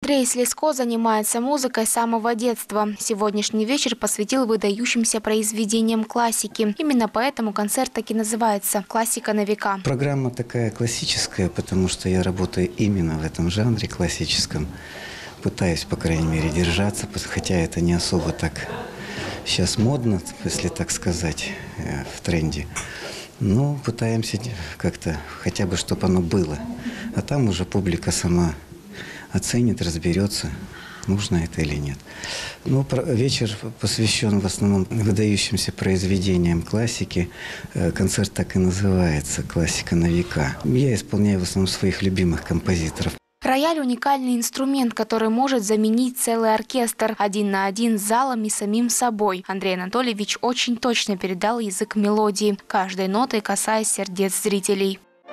Андрей Слезко занимается музыкой с самого детства. Сегодняшний вечер посвятил выдающимся произведениям классики. Именно поэтому концерт таки называется «Классика на века». Программа такая классическая, потому что я работаю именно в этом жанре классическом. Пытаюсь, по крайней мере, держаться, хотя это не особо так сейчас модно, если так сказать, в тренде. Но пытаемся как-то, хотя бы, чтобы оно было. А там уже публика сама оценит, разберется, нужно это или нет. Ну, вечер посвящен в основном выдающимся произведениям классики. Концерт так и называется «Классика на века». Я исполняю в основном своих любимых композиторов. Рояль – уникальный инструмент, который может заменить целый оркестр один на один с залом и самим собой. Андрей Анатольевич очень точно передал язык мелодии, каждой нотой касаясь сердец зрителей.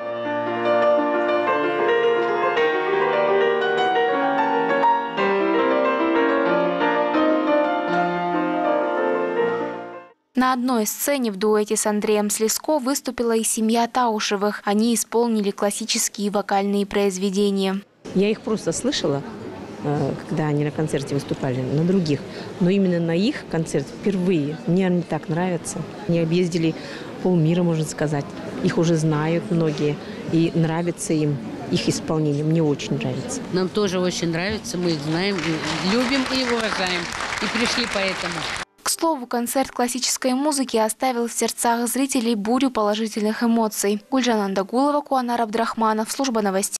На одной сцене в дуэте с Андреем Слезко выступила и семья Таушевых. Они исполнили классические вокальные произведения. Я их просто слышала, когда они на концерте выступали, на других. Но именно на их концерт впервые. Мне они так нравятся. Они объездили полмира, можно сказать. Их уже знают многие. И нравится им их исполнение. Мне очень нравится. Нам тоже очень нравится. Мы их знаем, любим и уважаем. И пришли поэтому. К слову, концерт классической музыки оставил в сердцах зрителей бурю положительных эмоций. Гульжан Андагулова, Куанар Абдрахманов, служба новостей.